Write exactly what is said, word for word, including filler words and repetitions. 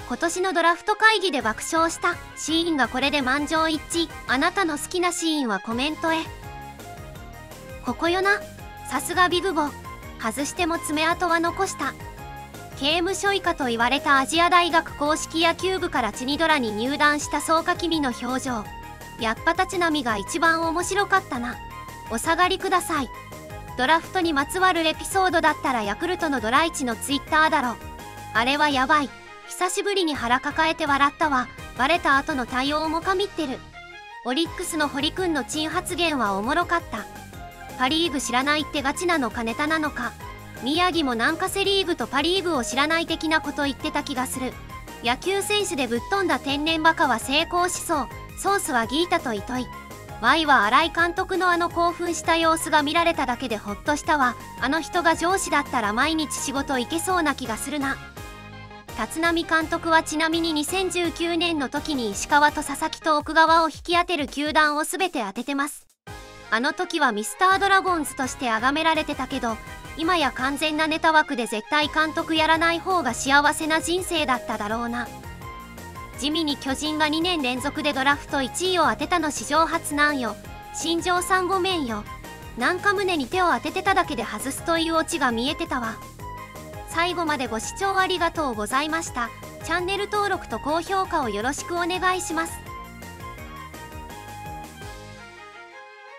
今年のドラフト会議で爆笑したシーンがこれで満場一致。あなたの好きなシーンはコメントへ。ここよな、さすがビグボ。外しても爪痕は残した。刑務所以下と言われたアジア大学硬式野球部からチニドラに入団したそうか君の表情。やっぱ立浪が一番面白かったな。お下がりください。ドラフトにまつわるエピソードだったらヤクルトのドライチのツイッターだろ。あれはやばい。久しぶりに腹抱えて笑ったわ。バレた後の対応も神ってる。オリックスの堀くんの珍発言はおもろかった。パリーグ知らないってガチなのかネタなのか。宮城もなんかセリーグとパリーグを知らない的なこと言ってた気がする。野球選手でぶっ飛んだ天然バカは成功しそう。ソースはギータと糸井。ワイは新井監督のあの興奮した様子が見られただけでホッとしたわ。あの人が上司だったら毎日仕事行けそうな気がするな。立浪監督はちなみににせんじゅうきゅうねんの時に石川と佐々木と奥川を引き当てる球団を全て当ててます。あの時はミスタードラゴンズとして崇められてたけど、今や完全なネタ枠で絶対監督やらない方が幸せな人生だっただろうな。地味に巨人がにねん連続でドラフトいちいを当てたの史上初なんよ。新庄さんごめんよ。なんか胸に手を当ててただけで外すというオチが見えてたわ。最後までご視聴ありがとうございました。チャンネル登録と高評価をよろしくお願いします。